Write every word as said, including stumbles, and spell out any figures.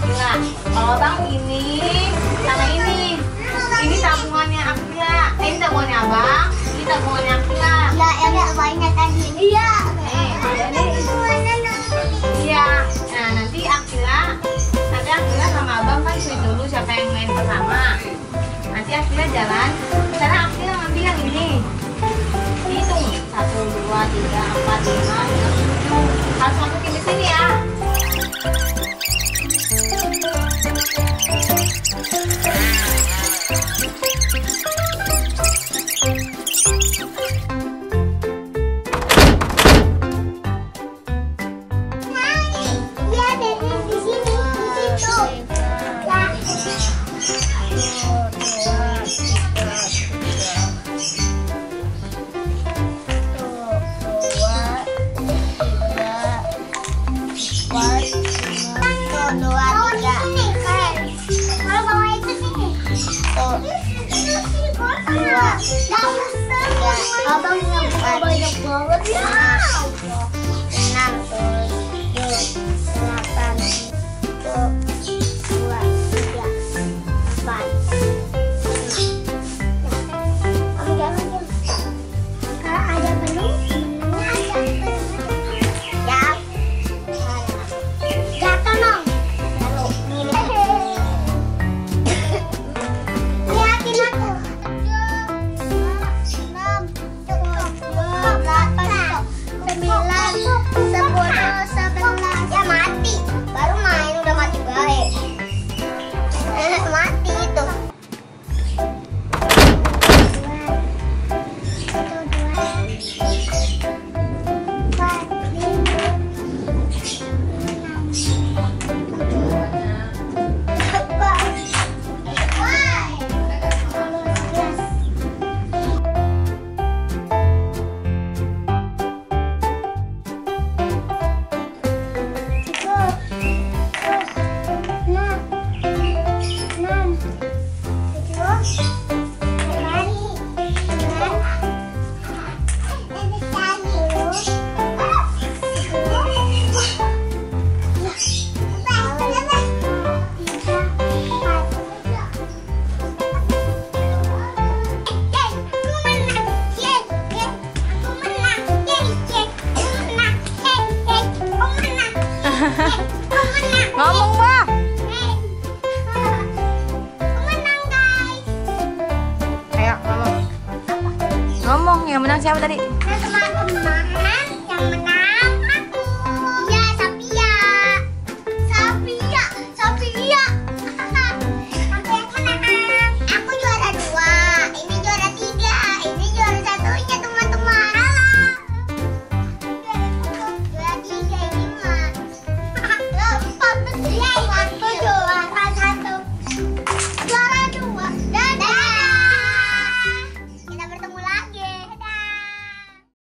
Akila. Kalau bang ini sama ini. Ini tabungannya Akila. Eh, ini tabungannya abang. Ini tabungannya Akila. Ya, yang banyak tadi. Iya. Nih, ada nih. Iya. Nah, nanti Akila, nanti Akila sama abang kan cuy dulu siapa yang main pertama. Nanti Akila jalan. Sekarang Akila ngambil yang ini. Hitung satu, dua, tiga, empat, lima, enam, tujuh. Harus masukin di sini ya. Abang yang banyak banget ya. Enam, tujuh, delapan, dua, tiga, empat. Kamu jangan diam. Kalau ada menu, ada ya. Jatuh dong. Lalu lihatin aku. Ya mati, baru main udah mati baik. Mati itu. Ngomong bah. Menang guys. Ayo ngomong. Ngomong yang menang siapa tadi? Nah,